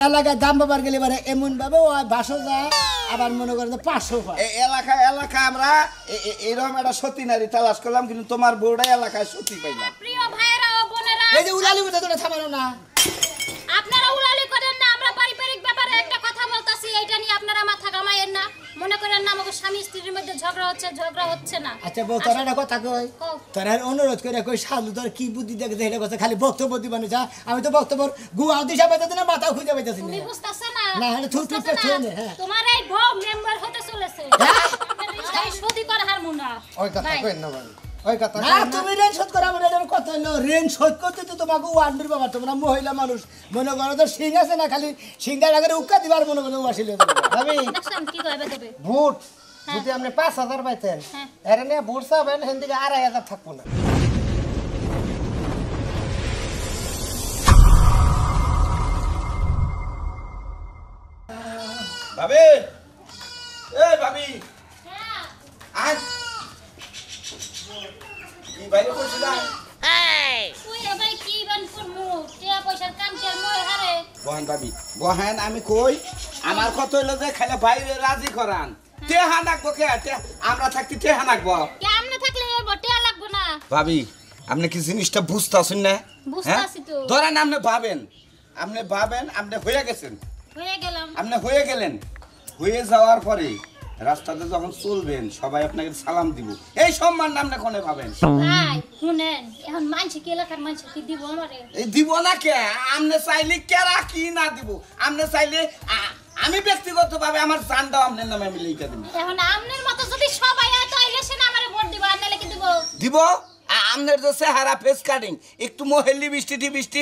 এলাকায় দাম বাবার গেলে এবারে এমন ভাবে ও বাসো যায় আবার মনে করেন 500 পায় এলাকা আমরা এরকম একটা সতী নারী তালাশ করলাম কিন্তু তোমার বউটা এলাকায় সতী পাইলাম প্রিয় ভাইরা ও বোনেরা এই যে উলালি মতো তোরা থামানো না আপনারা উলালি করেন না আমরা পারিবারিক ব্যাপারে একটা কথা বলতাছি এইটা নিয়ে আপনারা মাথা ঘামায়েন না মনে করেন না আমাদের স্বামী স্ত্রীর মধ্যে ঝগড়া হচ্ছে না আচ্ছা বউ তোরা একটা কথা কই তোরা অনুরোধ করে কই সাধু তোর কি বুদ্ধি দেখে এটা কথা খালি বক্তব্য দিবানি যা আমি তো বক্তব্য গুয়া দিশা পাইতাছি না মাথা খুঁজে পাইতাছি না তুমি বুঝতাছ না না এটা থুট থুট করছে না হ্যাঁ তোমার এই বউ মেম্বার হতে চলেছে এই সদি কর হারমোনা ওই কথা কই না ভাই ওই কথা না তুমি রেন শোধ করা মানে এটার কথা হলো রেন শোধ করতে তো তোমাকে ওয়ান্ডার বাবা তোমরা মহিলা মানুষ মনে করো তো সিং আছে না খালি সিংটার আগে উক্কা দিবার মনে করো ওয়াসিলে ভাবি দেখছেন কি কইবে দেবে ভোট যদি আপনি 5000 পাইতেন এর নিয়ে ভোট চাবেন হেনদিকে 2500 থাকবো না ভাবি এই ভাবি আজ কি বাইরে কইছিলাম তুই এবারে কি বান করমু টিয়া পয়সার কাম কি আর মই হারে বহেন ভাবি বহেন আমি কই আমার কত হইলো যে খালি বাইরে রাজি করান টেহা নাকবো কে আমরা থাকতে টেহা নাকবো কে আমনে থাকলে এ বটিয়া লাগবো না ভাবি আপনি কি জিনিসটা বুঝতাছেন না বুঝতাছি তো ধরেন আপনি ভাবেন আপনি হয়ে গেছেন হয়ে গেলাম আপনি হয়ে গেলেন হয়ে যাওয়ার পরে রাস্তাতে যখন চলবেন সবাই আপনাকে সালাম দিব এই সম্মান আপনি কোনে পাবেন ভাই শুনেন এখন মানছে কি এলাকার মানছে কি দিব আমারে এই দিব না কে আপনি চাইলে কেরা কি না দিব আপনি চাইলে আমি ব্যক্তিগতভাবে আমার জানটাও আপনার নামে আমি লিখে দিব এখন আমনের মতো যদি সবাই আয় তো ইলেকশন আমারে ভোট দিব আর নালে কি দিব দিব আপনার যে চেহারা ফেস কাটিং একটু মহেলি বৃষ্টি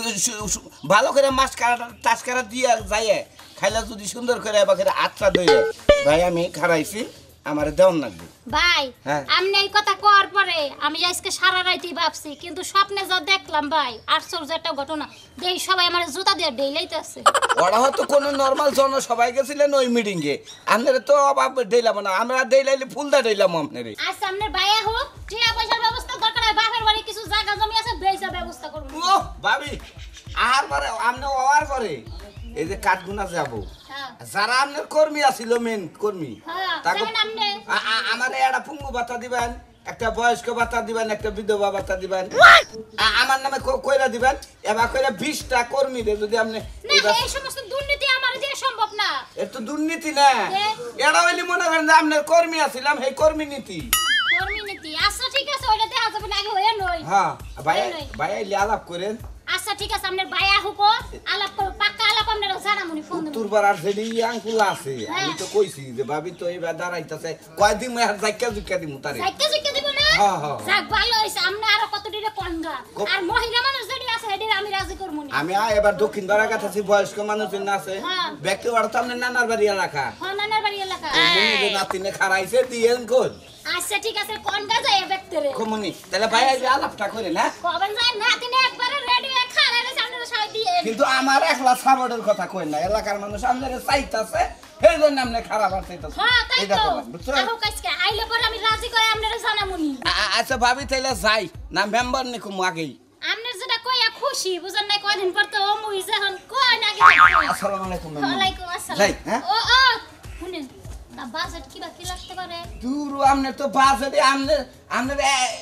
ভালো করে মাছ কাটা টাচ কাটা দিয়ে যায় খাইলা যদি সুন্দর করে এবার আটটা ধরে ভাই আমি খারাইছি আমার দেওয়ান লাগবে ভাই হ্যাঁ। আমনে এই কথা কওয়ার পরে আমি আজকে সারা রাতই ভাবছি কিন্তু স্বপ্নে যা দেখলাম ভাই আশ্চর্য একটা ঘটনা দেই সবাই আমার জুতা দিয়ে ডেইলাইতেছে ওরা হয়তো কোনো নর্মাল জন সবাই গেছিলেন ওই মিটিং এ আপনারা তো অভাব ডেইলাম না আমরা ডেইলাইলে ফুলদা ডেইলাম আপনারে আজ সামনের ভাইয়া হোক টিয়া পয়সার ব্যবস্থা দরকার হয় বাপের বাড়ি কিছু জায়গা জমি আছে বেচা ব্যবস্থা করব ও ভাবি আর পরে আপনি ওয়ার করে এই যে কাঠগুনা যাব হ্যাঁ যারা আপনার কর্মী আছিল মেন কর্মী হ্যাঁ তাকে যেমন আমনে আমার একটা পুঙ্গু ভাতা দিবেন একটা বয়স্ক ভাতা দিবেন একটা বিধবা ভাতা দিবেন আমার নামে কইরা দিবেন এবার কইরা 20টা কর্মীদের যদি আপনি না এই সমস্ত দুর্নীতি আমার দিয়ে সম্ভব না একটু দুর্নীতি না এটা হইলে মনে করেন যে আপনার কর্মী আছিলাম এই কর্মী নীতি কর্মী নীতি আচ্ছা ঠিক আছে ওইটা দেখা যাবে না আগে হয়ে নই হ্যাঁ ভাই আলাপ করেন আচ্ছা ঠিক আছে আপনার ভাইয়া হোক আলাপ করব পাক্কা আলাপ আপনারা জানামুনি ফোন দেব তোর আর যেডি আঙ্কুল আছে আমি তো কইছি যে ভাবি তো এবার দাঁড়াইতাছে কয়দিন আর জাইকা জুকা দিমু তারে সাইকে দিব না হ্যাঁ হ্যাঁ যাক ভালো হইছে আমনে আরো কত দিনে কনগা আর মহিলা মানুষ যদি আছে হেডি আমি রাজি করব না আমি এবার দক্ষিণ বাড়া কাছে বয়স্ক মানুষজন আছে ব্যক্তি বাড়া তো আপনার নানার বাড়ি এলাকা হ্যাঁ নানার বাড়ি এলাকা মনি যে নাতিনে খারাইছে দিয়েন কোন আচ্ছা ঠিক আছে কনগা যায় ব্যক্তিরে কমনি তাহলে ভাই এই আলাপটা করে না কবেন যায় নাতিনে একবারে রেডি হয়ে খারাইলে সামনে সবাই দিয়ে কিন্তু আমার একলা সাবড়ের কথা কই না এলাকার মানুষ আপনারে চাইতাছে এই জন্য আপনি খারাপ আর চাইতাছে হ্যাঁ তাই এইটা তো করবেন, বুঝছো? আহো কাজকে আইলে পরে আমি রাজি করে আপনারা জানামুনি আচ্ছা ভাবি তাইলে যাই না মেম্বার নি কুম আগেই আপনার যেটা কইয়া খুশি বুঝেন না কয়দিন পর তো ও মুই যখন কই না আসসালামু আলাইকুম মেম্বার ওয়ালাইকুম আসসালাম যাই হ্যাঁ ও শুনেন না বাজেট কি বাকি লাগতে পারে দূর আপনি তো বাজেটে আপনি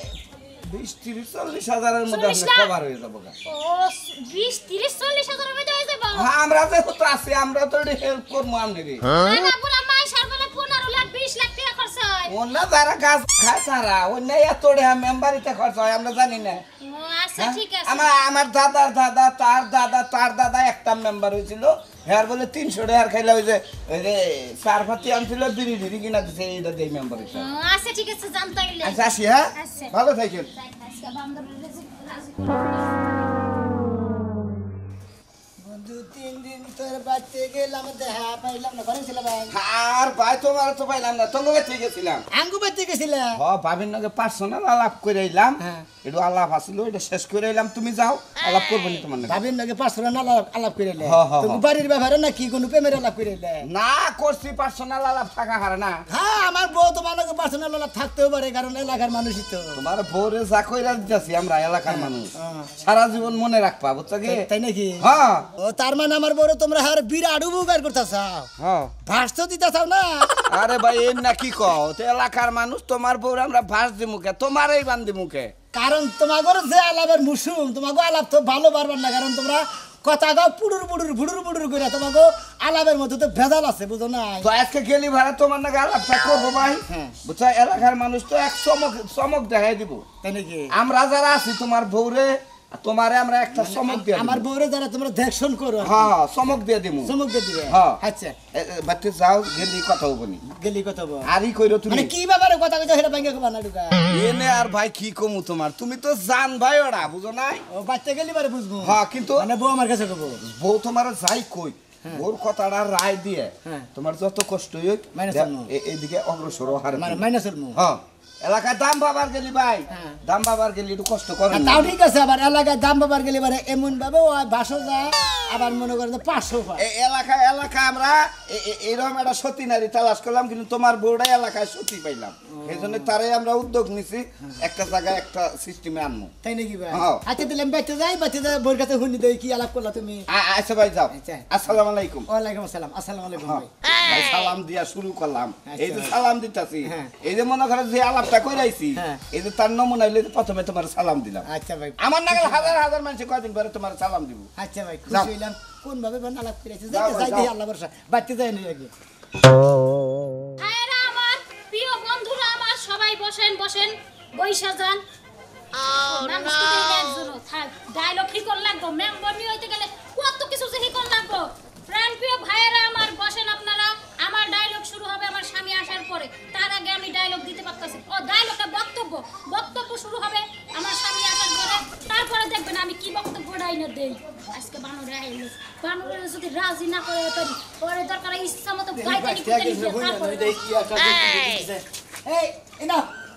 20-30-40 হাজারের মধ্যে আপনি কভার হয়ে যাবো গা। ও 20-30-40 হাজারের মধ্যে হয়ে যাবে হ্যাঁ আমরা যে তো আছি আমরা তো হেল্প করবো আপনারে না পুরা মাই সারবলে 15 লাখ 20 লাখ টাকা খরচ হয় অন্য যারা গাছ খায় তারা অন্য এত মেম্বারিতে খরচ হয় আমরা জানি না ও আচ্ছা ঠিক আছে আমার দাদার দাদা তার দাদা একটা মেম্বার হয়েছিল হ্যাঁ বলে 300 টাকা খাইলে ওই যে চার পাতি আনছিল বিড়ি ঢিড়ি কিনা দিছে এইটা দিয়ে মেম্বার হয়েছে ও আচ্ছা ঠিক আছে জানতে গেলে আচ্ছা আসি হ্যাঁ আচ্ছা ভালো থাকেন আজকে বান্দরের রাজি বন্ধু 3 দিন তোর বাড়িতে গেলাম দেখা পাইলাম না ঘরে ছিল ভাই আর ভাই তোমার তো পাইলাম না তোমাকে ঠিক গেছিলাম আঙ্গু বাড়িতে গেছিল হ ভাবির নাকি পার্সোনাল আলাপ করে এলাম একটু আলাপ আসিল এটা শেষ করে এলাম তুমি যাও আলাপ করবো নি তোমার নাকি ভাবির নাকি পার্সোনাল আলাপ কইলে হ্যাঁ, হ্যাঁ, তুমি বাড়ির ব্যাপারে না কি কোনো প্রেমের আলাপ কইলে না করছি পার্সোনাল আলাপ থাকা হারে না হ্যাঁ আমার বউ তোমার নাকি পার্সোনাল আলাপ থাকতেও পারে কারণ এলাকার মানুষই তো তোমার বউরে যা কইরা দিতেছি আমরা এলাকার মানুষ সারা জীবন মনে রাখবা বুঝছো কি তাই নাকি হ্যাঁ ও তার তার মানে আমার বড় তোমরা আর বিরাট উপকার করতেছাও হ্যাঁ ভাস তো দিতেছাও না আরে ভাই এর না কি কও তো এলাকার মানুষ তোমার বউর আমরা ভাস দি মুখে তোমারই বান্ধি মুখে কারণ তোমাগর যে আলাপের মুসুম তোমাকে আলাপ তো ভালো পারবার না কারণ তোমরা কথা গাও পুডুর পুডুর ভুডুর ভুডুর করে তোমাকে আলাপের মধ্যে তো ভেজাল আছে বুঝো না তো আজকে গেলি ভাড়া তোমার নাকি আলাপটা করবো ভাই হ্যাঁ। বুঝছো এলাকার মানুষ তো এক চমক চমক দেখাই দিব তাই নাকি আমরা যারা আছি তোমার বউরে তোমারে আমরা একটা চমক দিয়ে আমার বউরে যারা তোমরা দেখশন করো আর কি। হ্যাঁ চমক দিয়ে দিমু চমক দিয়ে দিবে হ্যাঁ। আচ্ছা বাচ্চা যাও গেলি কথা হবনি গেলি কত বল আরই কইরো তুমি মানে কি ব্যাপারে কথা কইছো সেটা ভাঙ্গে কবা না ঢুকা এনে আর ভাই কি কমু তোমার তুমি তো জান ভাই ওরা বুঝো নাই ও বাচ্চা গেলি বারে বুঝবো হ্যাঁ কিন্তু মানে বউ আমার কাছে কব বউ তোমার যাই কই বউর কথাটা রায় দিয়ে হ্যাঁ। তোমার যত কষ্ট হই মাইনাস করমু। এইদিকে অগ্রসর হার মানে মাইনাসের মুখ হ্যাঁ এলাকায় দাম বাবার গেলি ভাই হ্যাঁ। দাম বাবার গেলি একটু কষ্ট করেন না। তাও ঠিক আছে আবার এলাকায় দাম বাবার গেলে বারে এমন ভাবে ও 500 যায় আবার মনে করে 500 পায় এই এলাকায় আমরা এইরকম একটা সতী নারী তালাশ করলাম কিন্তু তোমার বউটাই এলাকায় সতী পাইলাম এই জন্য তারাই আমরা উদ্যোগ নিছি একটা জায়গায় একটা সিস্টেমে আনবো তাই নাকি ভাই হ্যাঁ। আচ্ছা দিলাম বাচ্চা যাই বউর কাছে হুনি দেই কি আলাপ করলা তুমি আচ্ছা ভাই যাও আচ্ছা। আসসালামু আলাইকুম ওয়ালাইকুম আসসালাম আসসালামু আলাইকুম হ্যাঁ, ভাই ভাই সালাম দিয়া শুরু করলাম এই যে আচ্ছা। সালাম দিতাছি হ্যাঁ। এই যে মনে করো যে আলাপটা কইরাইছি হ্যাঁ। এই যে তার নমুনা হইলে প্রথমে তোমার সালাম দিলাম আচ্ছা ভাই আমার নাগাল হাজার হাজার মানুষ কয়দিন পরে তোমার সালাম দিব আচ্ছা ভাই যাও। খুশি হইলাম কোন ভাবে বান আলাপ করেছে যাও যাই ভাই, যাই যাও। আল্লাহ ভরসা বাচ্চা যায় না আগে ভাইয়েরা আমার প্রিয় বন্ধুরা আমার সবাই বসেন বসেন বইসা যান ডায়লগ হিকল লাগবো মেম্বার নিয়ে হইতে গেলে কত কিছু যে হিকল লাগবো ফ্রেন্ড প্রিয় ভাইয়েরা আমার বসেন আপনারা আমার ডায়লগ শুরু হবে আমার স্বামী আসার পরে তার আগে আমি ডায়লগ দিতে পারতাছি ও ডায়লগটা বক্তব্য শুরু হবে আমার স্বামী আসার পরে তারপরে দেখবেন আমি কি বক্তব্য ডাইনা দেই আজকে বানরে আইলো বানরে যদি রাজি না করে পারি পরে দরকার ইচ্ছা মতো গাইতে নিতে এই এনা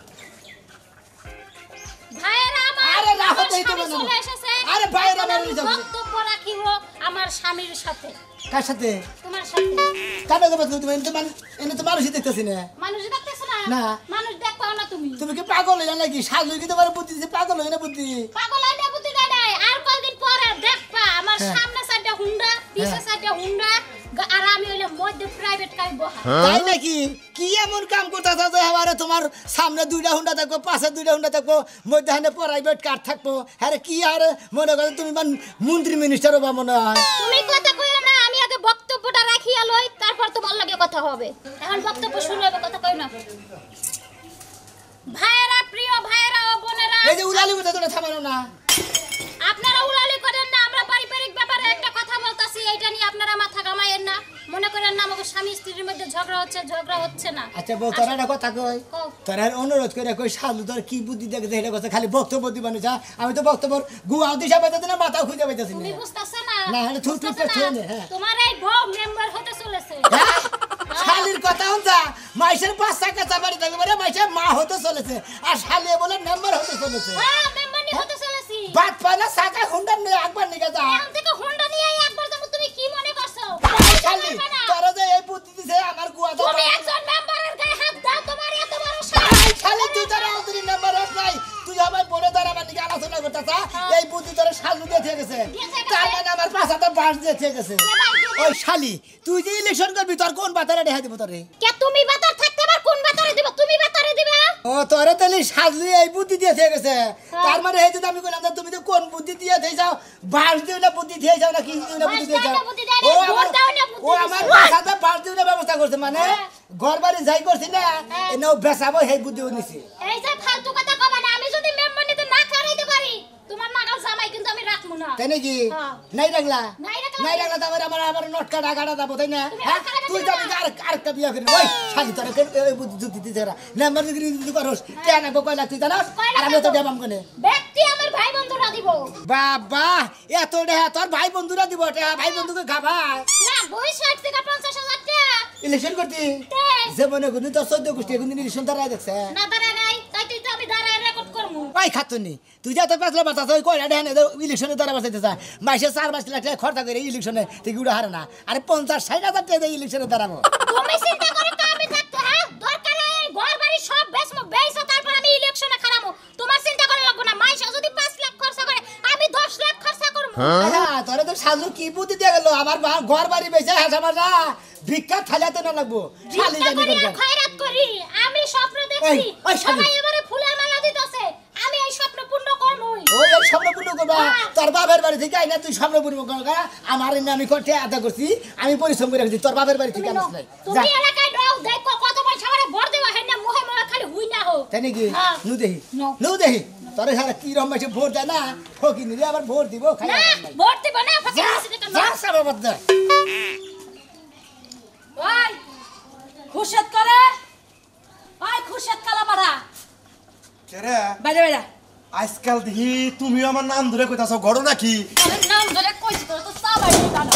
ভাইয়েরা আমার আরে না আমার হতেই তো স্বামী বানানো। চলে এসেছে। আরে ভাইয়েরা এখন আমি বানানো যাবে। বক্তব্য রাখিব আমার স্বামীর সাথে কার সাথে তোমার সাথে কাটা কথা তুমি এনে তো মানুষই দেখতেছি না মানুষ দেখতেছো না না। মানুষ দেখ পাও না তুমি তুমি কি পাগল হইলা নাকি সাজু কি তোমার বুদ্ধি দিছে পাগল হই না বুদ্ধি পাগল আইনা বুদ্ধি দেয় নাই আর কয়েকদিন পরে দেখবা আমার হ্যাঁ। সামনে সাইডে হুন্ডা পিছে হ্যাঁ। সাইডে হুন্ডা আর আমি হইলে মধ্যে প্রাইভেট কার বহা তাই নাকি কি এমন কাম করতেছ যে এবারে তোমার সামনে 2টা হুন্ডা থাকবো পাশে 2টা হুন্ডা থাকবো মধ্যখানে প্রাইভেট কার থাকবো আরে কি আরে মনে করো তুমি মন্ত্রী মিনিস্টার হবা মনে হয় তুমি কথা কইও না আমি আগে বক্তব্যটা রাখিয়া লই তারপর তোমার লাগে কথা হবে এখন বক্তব্য শুরু হবে কথা কই না ভাইয়েরা প্রিয় ভাইয়েরা ও বোনেরা এই যে উলালি কথা তোরা থামানো না আপনারা উড়ালি করেন না আমরা পারিবারিক ব্যাপারে একটা কথা বলতাছি এইটা নিয়ে আপনারা মাথা ঘামায়েন না মনে করেন না আমাকে স্বামী স্ত্রীর মধ্যে ঝগড়া হচ্ছে না আচ্ছা বউ তোরা একটা কথা কই কও। তোরা অনুরোধ করে কই সালু তোর কি বুদ্ধি দেখে এটা কথা খালি বক্তব্য দিবানি যা আমি তো বক্তব্য গুয়াও দিশা পাইতেছি না মাথাও খুঁজে পাইতেছি তুমি না বুঝতাছ না না, হলে থুর থুর বুঝতাছ করে না? ঠেলে, হ্যাঁ। তোমার এই বউ মেম্বার হতে চলেছে হ্যাঁ? শালির কথা হচ্ছে মাইসের 5 টাকা বাড়ি থাকবে মানে মাইসের মা হতে চলেছে আর শালিয়ে বলে মেম্বার হতে চলেছে হ্যাঁ মেম্বার নি হতে চলেছি বাদ পালা সাকা হুন্ডা নিয়ে একবার নিয়ে যা এখন থেকে হোন্ডা নিয়ে একবার যাবো তুমি কি মনে করছো শালি তোরা যে এই বুদ্ধি দিছে আমার গুয়াটা তুমি একজন মেম্বারের গায়ে হাত দাও তোমার এত বড় সাহস শালি তুই তোরা অন্তরি নাম্বার হস নাই তুই আমার বলে তার আমার দিকে আলোচনা করতেছা এই বুদ্ধি তোরা শালু দিয়ে থেকে গেছে তার মানে আমার পাশাতে বাস দিয়ে থেকে গেছে ওই শালি তুই যে ইলেকশন করবি তোর কোন বাতারে দেখা দিব তোরে কে তুমি বেতার থাকতে আবার কোন বেতারে দিবা তুমি বেতারে দিবা ও তোরে তাহলে সাজলি এই বুদ্ধি দিয়ে থেকে গেছে তার মানে এই যে আমি কইলাম যে তুমি তো কোন বুদ্ধি দিয়ে থেকে যাও বাস দিও না বুদ্ধি দিয়ে যাও না কি দিও না বুদ্ধি দিয়ে যাও ও আমার ও আমার পাশাতে বাস দিও না ব্যবস্থা করছে মানে ঘর বাড়ি যাই করছি না এনেও বেসাবো সেই বুদ্ধিও নিছি এই যে ফালতু কথা কবা না আমি যদি মেম্বার নিতে না খারাইতে পারি তোমার নাগাল জামাই কিন্তু আমি রাখবো না তাই নাকি হ্যাঁ। নাই রাখলা নাই রাখলাম। নাই রাখলা তারপরে আমার নটকা ডাকাটা যাবো তাই না তুমি হ্যাঁ আর খারাপ তুই দিবা যাবি না। আরেকটা বিয়া করে ওই শালি তোরা এই বুদ্ধি যুক্তি দিতে না নাম্বার যদি করস কেন না কয় লাখ তুই জানাস কয় লাখ আর আমি তো লাগবো? দেবাম কোনে ব্যক্তি আমার ভাই বন্ধুরা দিব বাবা এত দেহা তোর ভাই বন্ধুরা দিব এটা ভাই বন্ধুকে খাবা না বই 60 থেকে 50,000 টাকা ইলেকশন করতি তে। যে মনে করুন তোর 14 গোষ্ঠী এখন ইলেকশন তারা দেখছে না দাঁড়ায় নাই তাই তুই তো আমি দাঁড়ায় রেকর্ড করমু ওই খাতুনি তুই যা তোর পাঁচলা বাচ্চা ওই কয়টা দেখানে ইলেকশনে তারা বাঁচাইতে চা মাসে 4-5 লাখ টাকা খরচা করে ইলেকশনে তুই উড়া হারে না আরে 50-60 হাজার টাকা ইলেকশনে দাঁড়াবো তুমি চিন্তা করে তো আমি থাকতো হ্যাঁ দরকার এই ঘর বাড়ি সব বেচমু তারপর আমি ইলেকশনে খারামু তোমার চিন্তা করা লাগবে না মাইশা যদি 5 লাখ খরচা করে আমি 10 লাখ খরচা করব হ্যাঁ তোরা তো আমাদের সাজু কি বুদ্ধি দিয়ে গেল আমার ঘর বাড়ি বেঁচে হাসা মাসা ভিক্ষা থালাতে না লাগবো শালি জানি ভিক্ষা করি খয়রাত করি আমি স্বপ্ন দেখছি সবাই আমারে ফুলের মালা দিতেছে আমি এই স্বপ্ন পূর্ণ করবই ওই এই স্বপ্ন পূর্ণ করবা তোর বাবার বাড়ি থেকে আইনা তুই স্বপ্ন পূর্ণ করবা আমার এনে আমি করতে আদা করছি আমি পরিশ্রম করে রাখছি তোর বাবার বাড়ি থেকে আনিস নাই তুমি এলাকায় দাও দেখো কত পয়সা আমারে ভর দেওয়া হয় না মুহে মুহে খালি হুই না হো তাই নাকি হ্যাঁ। নু দেখি নো। নু দেখি তোর সারা কি রকম এসে ভোট দেয় না ফকির নিলে আবার ভোট দিব খাই না ভোট দিব না ফকির যা দিতে যা সাবা বদ্দা ওই খুশিয়াত করে ওই খুশিয়াত কালাপাড়া কেরে বাইরে বাইরে আজকাল দেখি তুমি আমার নাম ধরে কইতাছো ঘটনা কি তোর নাম ধরে কইছি তোর তো সাবাই জানো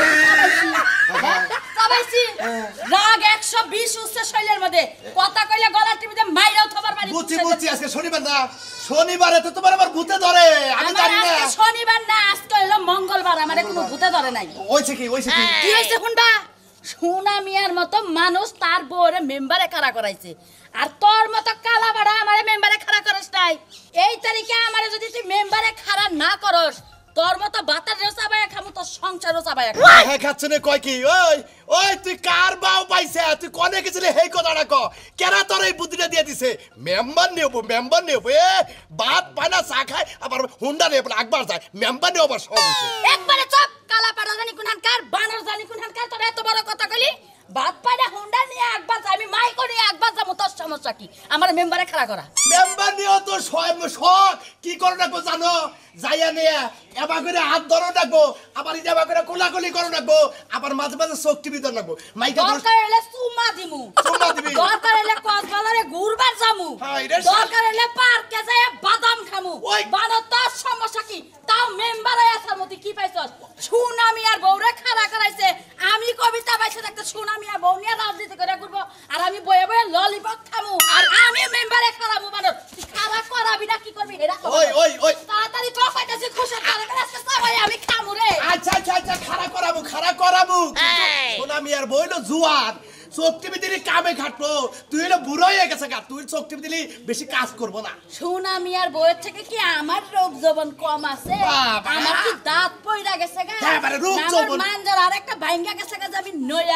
সাবাইছি রাগ 120 উচ্চ শৈলের মধ্যে কথা কইলে গলা টিপিতে মাইরাও থবার বাড়ি বুঝছি বুঝছি আজকে শনিবার না শনিবারে তো তোমার আবার ভূতে ধরে আমি আমার জানি না আজকে শনিবার না আজকে হলো মঙ্গলবার আমারে কোনো ভূতে ধরে নাই ওইছে কি কি হইছে কোনটা সোনা মিয়ার মতো মানুষ তার বউরে মেম্বারে খাড়া করাইছে আর তোর মতো কালা বাড়া আমারে মেম্বারে খাড়া করস নাই এই তারিখে আমারে যদি তুই মেম্বারে খাড়া না করস তোর মতো বাতার রসাবায়া খামু তোর সংসার রসাবায়া হ্যাঁ খাচ্ছে না কয় কি ওই ওই তুই কার বাও পাইছে তুই কোনে গেছিলি হেই কথাটা ক কেরা তোর এই বুদ্ধিটা দিয়ে দিছে মেম্বার নেব এ ভাত পায় না চা খায় আবার হুন্ডা নেব একবার যায় মেম্বার নেব আবার সব হইছে। একবারে চপ কালা পাড়া জানি কোনখানকার বানর জানি কোনখানকার তোর এত বড় কথা কইলি বাদ পায়না হুন্ডা নিয়ে একবার যাই আমি মাইকো নিয়ে একবার যাবো তোর সমস্যা কি আমার মেম্বারে খাড়া করা মেম্বার নিয়েও তো শখ কি করে রাখবো জানো যাইয়া নিয়ে এবার করে হাত ধরো রাখবো আবার এবার করে কোলাকুলি করে রাখবো আবার মাঝে মাঝে চোখ টিপি ধরে রাখবো মাইকা ধর দরকার হলে চুমা দিমু চুমা দিবি। দরকার হলে কক্সবাজারে ঘুরবার যামু হ্যাঁ, এটা দরকার হলে পার্কে যাই বাদাম খামু ওই। বানর তোর সমস্যা কি তাও মেম্বারে আসার মধ্যে কি পাইছস সুনামি আর বউরে খাড়া করাইছে আমি কবিতা পাইছে একটা সুনামি আর বউ নিয়ে রাজনীতি করে ঘুরবো আর আমি বয়ে বয়ে ললিপপ খামু আর আমি মেম্বারে খারামু বানর তুই খারাপ করাবি না কি করবি এরা ওই তাড়াতাড়ি পাইতেছি খুশি খারাপ করে আজকে সবাই আমি খামু রে আচ্ছা খাড়া করাবো সোনা মিয়ার বইলো জুয়ার চোখ টিপি দিলি কামে খাটবো তুই হলো বুড়ো হয়ে গেছে গা তুই চোখ টিপি দিলি বেশি কাজ করবো না সুনামি আর বউয়ের থেকে কি আমার রোগ যৌবন কম আছে বাবা। আমার কি দাঁত পইরা গেছে গা হ্যাঁ, মানে রোগ না আমার যৌবন। মানজার আরেকটা ভাঙ্গা গেছে গা যাবি নয়া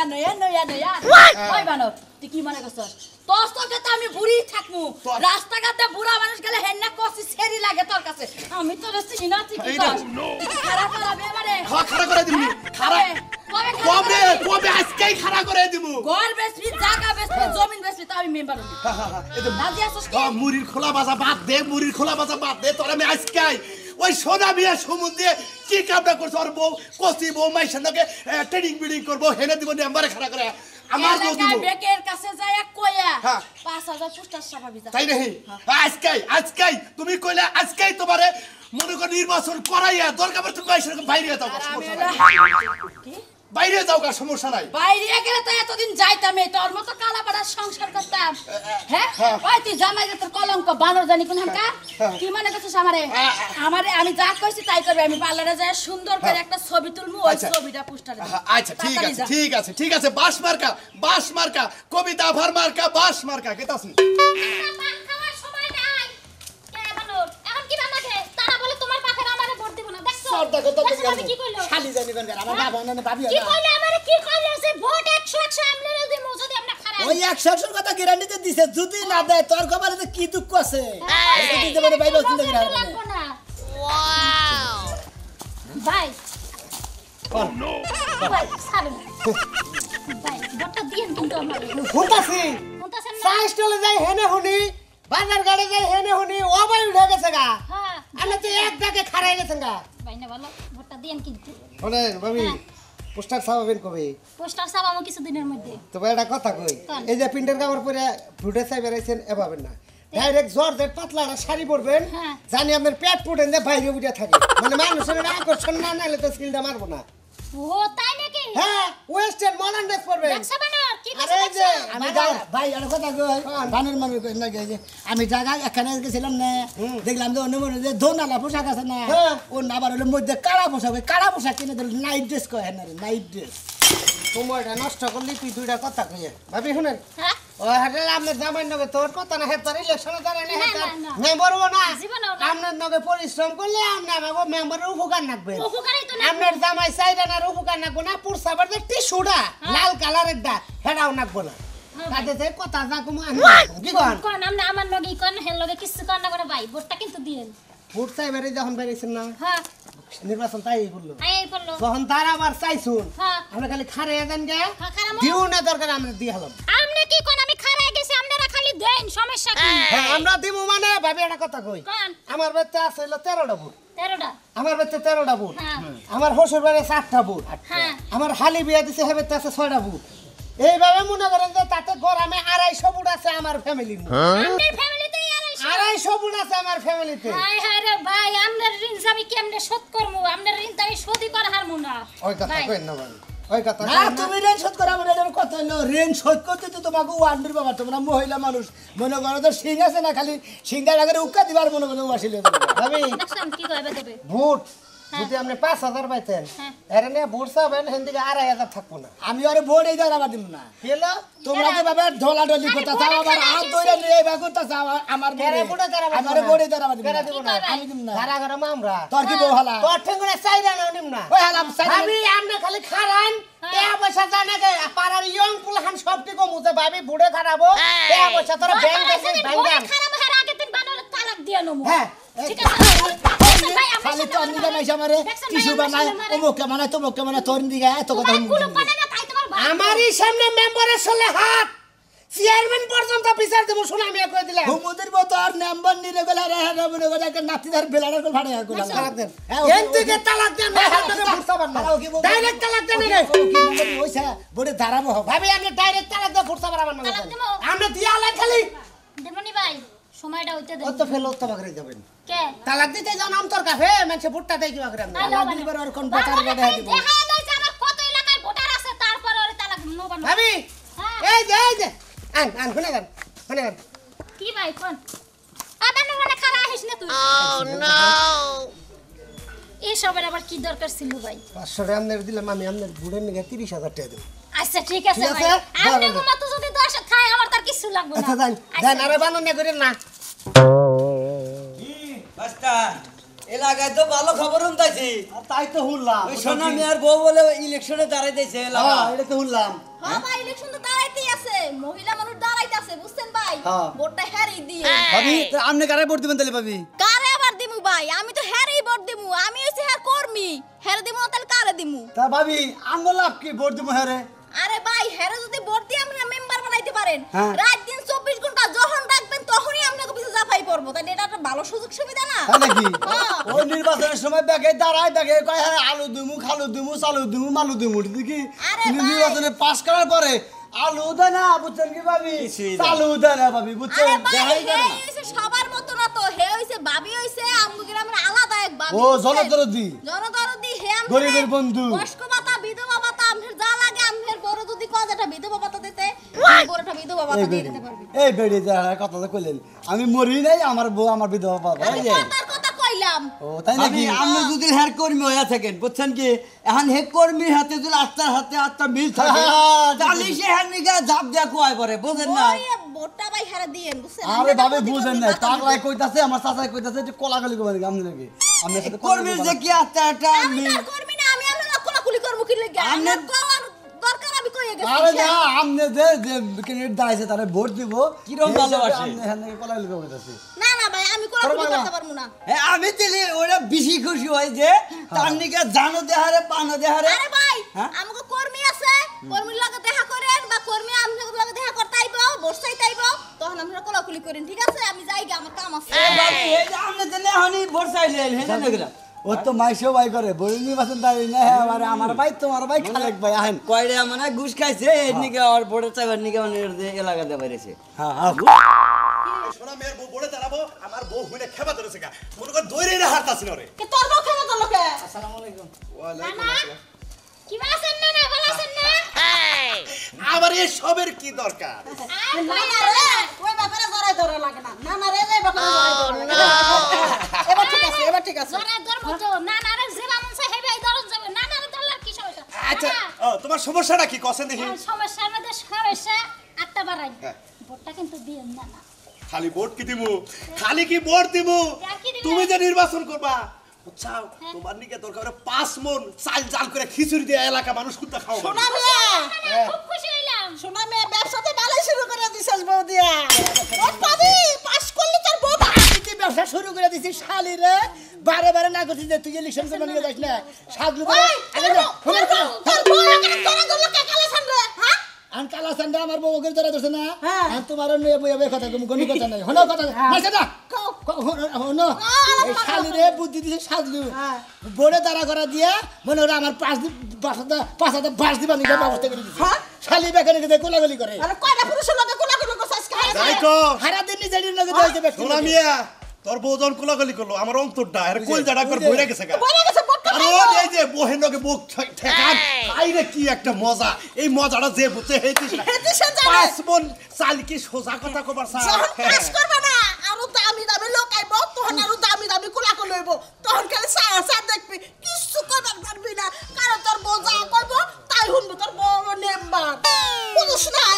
ওই বানর তুই কি মনে করছস তোর চোখে তো আমি বুড়ি থাকমু রাস্তাঘাটে বুড়া মানুষ গেলে হেন্না কষি সেরি লাগে তোর কাছে আমি তোর চিনি না তুই কি এইটা। কস তুই খারাপ করাবি আমারে খাড়া করে দিবি খাড়া কবে আজকেই খাড়া করে দিব ঘর বেচবি জায়গা বেচবি জমিন বেচবি তো আমি মেম্বার হবি রাজি আছিস কি মুড়ির খোলা বাজা বাদ দে তোর আমি আজকাই ওই সোনা মিয়া সমুদ্রে কি কামটা করছো আর বউ কষি বউ মাইসের নাকি ট্রেনিং বিডিং করবো হেনে দিব নাম্বারে খাড়া করে আমার বউ দিব বেকের কাছে যায় কইয়া হ্যাঁ। 5000 পুস্টার ছাপাবি যা তাই নাকি আজকাই তুমি কইলে আজকাই তোমারে মনে কর নির্বাচন করাইয়া দরকার পড়ে তুমি মাইসের বাইরে যাও আর আমি সমস্যা নাই। হলো কি বাইরে যাও গা সমস্যা নাই বাইরে গেলে তো এতদিন যাইতাম এই তোর মতো কালা পাড়ার সংসার করতাম হ্যাঁ হ্যাঁ। ওই তুই জামাই তোর কলঙ্ক বানর জানি কোন হানকা কি মনে করছিস আমারে আমি যা কইছি তাই করবে আমি পার্লারে যাই সুন্দর করে একটা ছবি তুলমু ওই আচ্ছা। ছবিটা পোস্টারে দেব আচ্ছা ঠিক আছে বাস মার্কা কবিতা ভার মার্কা বাস মার্কা কেতাছি পান খাওয়ার সময় নাই কে বানর এখন কি বানাবে তারা বলে তোমার পাখে আমারে ভোট দিব না দেখছো সর্দা কত দেখছো আমি কি কইলো শালি জানি কোন আমার বাবা না ভাবি কি কইলো আমারে কি কইলো যে ভোট 100 আমলে দিব যদি আপনি খারাপ ওই 100 কথা গ্যারান্টিতে দিছে যদি না দেয় তোর কপালে তো কি দুঃখ আছে এটা দিতে পারে ভাই বলছিস না লাগবো না ওয়াও ভাই ভাই ছাড়ুন ভাই ভোটটা দিয়েন কিন্তু আমারে হুনতাছি শুনতাছেন না সাইজ চলে যাই হেনে হুনি বাজার গাড়ি যাই হেনে হুনি ও ভাই উঠে গেছে গা হ্যাঁ আমি তো এক দাগে খারাই গেছেন গা ভাই না বলো ভোটটা দিয়েন কিন্তু শোনেন ভাবি পোস্টার ছাপাবেন কবে পোস্টার ছাপাবো কিছুদিনের মধ্যে তবে একটা কথা কই কোন? এই যে প্রিন্টার কাপড় পরে ফুটে চাই বেড়াইছেন এভাবেন না ডাইরেক্ট জর্জেট পাতলাটা শাড়ি পরবেন হ্যাঁ। জানি আপনার পেট ফুটেন যে বাইরে উঠে থাকে মানে মানুষের আকর্ষণ না নাইলে তো স্কিলটা মারবো না ও তাই নাকি হ্যাঁ ওয়েস্টার্ন মডার্ন ড্রেস পরবেন দেখছো বানর কি আরে করছে এই যে দেখছো আমি ভাই আর কথা কই বানের মানুষ কই না যে আমি জায়গা এখানে গেছিলাম না দেখলাম যে অন্য মনে যে ধোনালা পোশাক আছে না হ্যাঁ। ও না আবার হলো মধ্যে কালা পোশাক কিনে দিল নাইট ড্রেস কয় না নাইট ড্রেস সময়টা নষ্ট করলি তুই দুইটা কথা কইয়ে ভাবি শুনেন হ্যাঁ ও হাতে আমনে জামাই নগে তোর কথা না হেতার ইলেকশনে দাঁড়ায় না না, হেতার না, না। মেম্বার হবো না জীবনেও না। আমনের নগে পরিশ্রম করলে আমনে আমাকে মেম্বারের উপকার নাকবে উপকারই তো না। আমনের জামাই চাইরানার উপকার নাকবো না পুরসাবার যে টিস্যুটা লাল কালারের দা হেডাও নাকবো না তাতে কথা যা কম কি কন কোন আমরা আমার লগে কোন হেল লগে কিছু কোন না করে ভাই ভোটটা কিন্তু দিয়েন ভোট চাইবারে যখন বেরিয়েছেন না হ্যাঁ নির্বাচন তাই করলো এই পড়লো তখন তার আবার চাইছুন হ্যাঁ আমরা খালি খারে দেন গে হ্যাঁ, খারামো। দিও না দরকার আমরা দিয়ে হলাম আমনে কি কোন আমি খারাই গেছি আপনারা খালি দেন সমস্যা কি হ্যাঁ আমরা দিব মানে ভাবি একটা কথা কই কোন আমার বাচ্চা আছে হলো 13টা বুট 13টা আমার বাচ্চা 13টা বুট হ্যাঁ আমার শ্বশুর বাড়ি 7টা বুট হ্যাঁ আমার হালি বিয়া দিছে হেবে আছে 6টা বুট এইভাবে মনে করেন যে তাতে গরমে 250 বুট আছে আমার ফ্যামিলির আপনার ফ্যামিলিতেই আর 250 বুট আছে আমার ফ্যামিলিতে হাই হাই রে ভাই আপনার ঋণ আমি কেমনে শোধ করব আপনার ঋণ তো আমি শোধই করা হারমু না ওই কথা ভাই, কইন না ভাই ওই কথা না তুমি ঋণ শোধ করো আমার এটার কথা হলো ঋণ শোধ করতে তো তোমাকে ওয়ান্ডার বাবা তোমরা মহিলা মানুষ মনে করো তো সিং আছে না খালি সিংটার আগে উক্কা দিবার মনে করো বাসিলে ভাবি দেখছেন কি কইবে তবে বুট যদি আপনি 5000 পাইতেন হ্যাঁ। এর নিয়ে বুট চাবেন হেন্দিকে 2500 থাকবো না আমি আরে বোর্ড এই দাঁড়াবা দিব না কি হলো তোমরা যে বাবা ঢোলা ঢলি করতে চাও আবার হাত ধরে নিয়ে এই বাগুতা চাও আমার কেরে বুটে দাঁড়াবা আমার বোর্ডে দাঁড়াবা দিব কেরে দিব না আমি দিব না ধারা ঘরে মামরা তোর কি বউ হালা তোর ঠেঙ্গুনে চাইরা না নিম না ওই হালা ভাবি আপনি খালি খারান টাকা পয়সা জানা গে পাড়ার ইয়ং পুলহান সবটি কমুতে ভাবি বুড়ে খারাবো টাকা পয়সা তোরা ব্যাংক থেকে ব্যাংক খারাপ হার আগে দিন বানরে তালাক দিয়া নমু হ্যাঁ ঠিক আছে ভাই আমার খালি তোর নিকে নাই আমারে টিস্যু বানায় অমুকে বানায় তোমাকে বানায় তোর দিকে এত কথা তোমার কুলো বানায় না তাই তোমার ভাই আমারই সামনে মেম্বারের সলে হাত চেয়ারম্যান পর্যন্ত বিচার দেব শুনে আমি কই দিলাম হুমুদের মতো আর নাম্বার নিলে গেলে আর হ্যাঁ মনে করে একটা নাতিদার বেলার করে ভাড়া করে তালাক দেন হ্যাঁ, এন থেকে তালাক দেন না হাত থেকে ফুটতে পারনা ডাইরেক্ট তালাক দেন রে ওইসা বোর্ডে দাঁড়াবো হবে ভাবি আমি ডাইরেক্ট তালাক দিয়ে ফুটতে পারবা না তালাক দেবো? আমরা দিয়া আলাই খালি দেবনি ভাই সময়টা হইতে দেন ও তো ফেল উত্তম করে যাবেন কে তালাক দিতে যাও নাম তোর কাছে মানুষে ফুটটা দেই কিবা করে তাই লও দিবার আর কোন বাবা, বাটার গাড়ি ভাই, দিব দেখা যাচ্ছে আমার কত এলাকায় ভোটার আছে তারপর ওরে তালাক নবান ভাবি হ্যাঁ এই যে আন শুনে গান কি ভাই কোন আবার মনে খারাপ আহিস না তুই এই সবের আবার কি দরকার ছিল ভাই 500 টাকা আমনের দিলাম আমি আমনের বুড়ের নিগে 30000 টাকা দেব আচ্ছা ঠিক আছে ঠিক ভাই আছে? আপনি দাঁড়ান। মতো যদি 10 খায় আমার তার কিছু লাগবে না আচ্ছা দেন দেন আরে বানন না করেন না বাস্তা এলাকায় তো ভালো খবর শুনতাছি তাই তো শুনলাম ওই সোনা মিয়ার বউ বলে ইলেকশনে দাঁড়াইতেছে এলাকা এটা তো শুনলাম হ্যাঁ ভাই ইলেকশন তো দাঁড়াইতেই আছে মহিলা মানুষ দাঁড়াইতেছে বুঝছেন ভাই হ্যাঁ। ভোটটা হ্যারেই দিয়ে ভাবি আপনি কারে ভোট দিবেন তাহলে ভাবি কারে আবার দিমু ভাই আমি তো হ্যারেই ভোট দিমু আমি হইছি হ্যার কর্মী হ্যারে দিমু না তাহলে কারে দিমু তা ভাবি আঙ্গুল লাভ কি ভোট দিব হ্যাঁ রে আরে ভাই হ্যারে যদি ভোট দিয়ে আমরা মেম্বার বানাইতে পারেন হ্যাঁ। রাত দিন 24 ঘন্টা যখন ডাকবেন তখনই আপনাকে পিছে জাফাই পড়বো তাই এটা একটা ভালো সুযোগ সুবিধা না তাই নাকি হ্যাঁ। ওই নির্বাচনের সময় ব্যাগে দাঁড়ায় ব্যাগে কয় হ্যাঁ আলু দিমু খালু দিমু চালু দিমু মালু দিমু দেখি আরে ভাই। নির্বাচনে পাস করার পরে আলু দেয় না বুঝছেন কি ভাবি চালু দেয় না ভাবি বুঝছেন আরে ভাই দেখাই হে দেয় না হইছে সবার মতো না তো হে হইছে ভাবি হইছে আমগো গ্রামের আলাদা এক ভাবি ও জনদরদি জনদরদি হে আমগো গরিবের বন্ধু। বয়স্ক ভাতা বিধবা ভাতা আমগের যা লাগে আমগের বড় যদি কয়টা বিধবা ভাতা দিতে বড়টা বিধবা ভাতা দিয়ে দিতে পারবি এই বেড়ে যা কথা তো কইলেন আমি মরি নাই আমার বউ আমার বিধবা বাবা আমি কথার কথা কইলাম ও তাই ভাবি নাকি আপনি যদি হের কর্মী হয়ে থাকেন বুঝছেন কি এখন হে কর্মীর হাতে যদি আত্মার হাতে আত্মা মিল থাকে হ্যাঁ, তাহলে সে হের নিগা জাপ দিয়া কুয়ায় পড়ে বুঝেন না ওই ভোটটা ভাই হেরা দিয়েন বুঝছেন আরে ভাবে বুঝেন নাই পাগলাই কইতাছে আমার চাচাই কইতাছে যে কলাকলি কইবেন আমি নাকি আমি সাথে কর্মীর যে কি আত্মা একটা আমি তার কর্মী না আমি আমরা কোলাকুলি করব কি লাগি আমার কোয়ার দরকার আমি কইয়ে গেছি আরে না আমনে যে ক্যান্ডিডেট দাইছে তারে ভোট দিব কিরম ভালোবাসে? আমনে এখানে কলাকলি কইতাছে না না ভাই আমি কোলাকুলি করতে পারবো না আমি দিলে ওরা বেশি খুশি হয় যে তার নিগা জানো দেহারে পানো দেহারে আরে ভাই হ্যাঁ? আমাকে কর্মী আছে কর্মীর লগে দেখা করেন বা কর্মী আমাদের লগে দেখা করতে আইবো বসতে আইবো তখন আমরা কোলাকুলি করেন ঠিক আছে আমি যাই গে আমার কাম আছে ভাবি এই যে আপনি দিলে হনি ভোট চাইলেন হেন গেলাম ও তো মাইশো ভাই করে বড় নির্বাচন দাঁড়িয়ে না হ্যাঁ আমার ভাই তোমার ভাই খালেক ভাই আহেন কয়টা মানে ঘুষ খাইছে এর নিকে আর ভোটের চাইবার নিকে মানে এলাকা দিয়ে বাইরেছে হ্যাঁ হ্যাঁ সোনা মেয়ের বউ বলে দাঁড়াবো আমার বউ হইলে খেবা ধরেছে গা মনে কর দৌড়ে রে হাত আসিন রে কে তোর মুখে মতো লোকে নানা কি আছেন না না ভালো আছেন না আবার এই সবের কি দরকার না না রে ওই ব্যাপারে জড়াই ধরে লাগে না না না রে এই ব্যাপারে জড়াই ধরে এবার ঠিক আছে এবার ঠিক আছে জরা ধর্ম তো না না রে জেলা মনসা হেবে এই ধরন যাবে না না রে দলার কি সমস্যা আচ্ছা ও, তোমার সমস্যাটা কি কছেন দেখি সমস্যা আমাদের সমস্যা হাতটা বাড়াই ভোটটা কিন্তু দিয়েন না না খালি ভোট কি দিমু খালি কি ভোট দিমু আর কি দিবেন? তুমি যে নির্বাচন করবা বুঝছাও তোমার নিকে দরকার 5 মন চাল জাল করে খিচুড়ি দিয়ে এলাকা মানুষ কুত্তা খাও সোনা মিয়া খুব খুশি হইলাম সোনা মিয়া ব্যবসাতে ভালোই শুরু করে দিছস বৌদিয়া ভোট পাবি পাস করলি তোর বউ তুই ব্যবসা শুরু করে দিছিস শালি রে বারে বারে না করছিস যে তুই ইলেকশন করে নিয়ে যাস না সাজলু করে তোর বউ লাগে তোরা গুলো কে কালা সানরে হ্যাঁ আন কালা সান্ডা আমার বউকে ধরে ধরছে না হ্যাঁ। আর তোমার নিয়ে বইবে কথা তুমি কোনো কথা নাই হনো কথা মারছে না হনো এই শালি রে বুদ্ধি দিছে সাজলু বড়ে দাঁড়া করা দিয়া মনে হলো আমার পাঁচ হাজার বাস দিবা নিজের ব্যবস্থা করে দিছে শালি বেকারে গিয়ে কোলাগুলি করে আরে কয়টা পুরুষের লগে কোলাকুলি করছস কে যাইকো সারা দিন নিজের লগে যাইতে ব্যস্ত সোনা মিয়া তোর বউজন কোলাগলি করলো আমার অন্তরটা আর কই জাডা করে বইরা গেছে গা বইরা গেছে ভোট আর ও এই যে বহেনকে বুক ঠেকান আইরে কি একটা মজা এই মজাটা যে বুঝে হেতিস না হেতিসে জানে। 5 মন চাল কি সোজা কথা কবার স্যার যখন পাস করবে না আরো দামি দামি লোক আইব তখন আরো দামি দামি কোলাকুলি হইব তখন খালি সা দেখবি কিছু করবার পারবি না কারণ তোর বউ যা করব তাই শুনবো তোর বড় নেম্বার বুঝছ নাই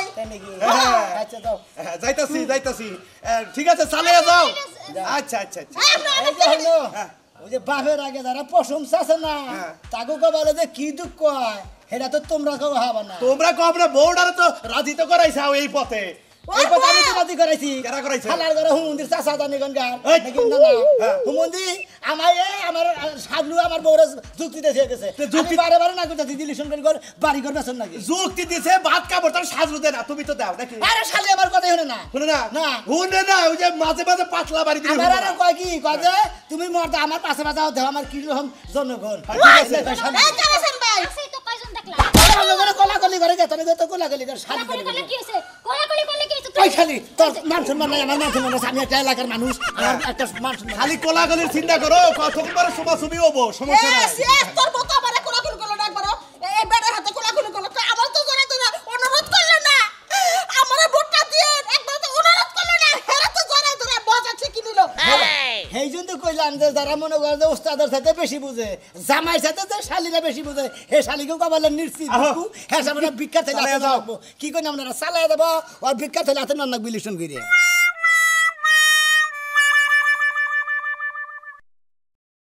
আচ্ছা যাও যাইতাছি ঠিক আছে চালিয়ে যাও আচ্ছা আচ্ছা আচ্ছা এই যে হলো ওই যে বাপের আগে যারা প্রশংসা আছে না তাকে কবালে যে কি দুঃখ হয় সেটা তো তোমরা কেউ হবা না তোমরা কবরে বউডারে তো রাজি তো করাইছাও এই পথে এই কথা আমি তো রাজি করাইছি কারা করাইছে? খালার ঘরে হুমন্দির চাচা জানি গনগার এই! নাকি না না হুমন্দি আমার সাবলু আমার বউরে যুক্তি দিয়ে গেছে যুক্তি- আমি বারে বারে না করতেছি দিলিশন করে বাড়ি ঘর বেচন নাকি যুক্তি দিছে ভাত কাপড় তার সাজু দে না তুমি তো দাও নাকি আরে শালি আমার কথাই শুনে না শুনে না না। শুনে না ওই যে মাঝে মাঝে পাতলা বাড়ি দিলে আমার শুনে আরে না। কয় কি কয় যে তুমি মরতে আমার পাশে পাশে দেও আমার কি রকম জনগণ ঠিক আছে। এই কারাসান ভাই আছেই তো কয়জন দেখলাম কোলাকলি করে গেছে তো কোলাকলি করে শালি কোলাকুলি করে করলে কি হইছে কোলাকুলি করলে কি হইছে ওই খালি তোর মান সম্মান নাই আমার মান সম্মান আছে আমি একটা এলাকার মানুষ আমার একটা মান সম্মান খালি কোলাগলির চিন্তা করো কতবার সমাসুবি হবো সমস্যা নাই তোর মতো আমারে কোলাকুলি করলো না একবারও এই বেড়ার হাতে কোলাকুলি করলো তো আমার তো জোরে জোরে অনুরোধ করলো না আমারে ভোটটা দিয়ে একবার তো অনুরোধ করলো না হেরা তো জোরে জোরে মজা ঠিকই নিল সেই জন্য কইলাম যে যারা মনে করে যে ওস্তাদের সাথে বেশি বুঝে জামাই সাথে যে শালিরা বেশি বুঝে হে শালিকেও কবালে নিশ্চিত হ্যাঁ সামনে বিখ্যাত হইলে চালাইয়া হাতে যাও। রাখবো। কি কই না আপনারা চালাই দেবো আর বিখ্যাত হইলে হাতে নান্নাক বিলিশন করে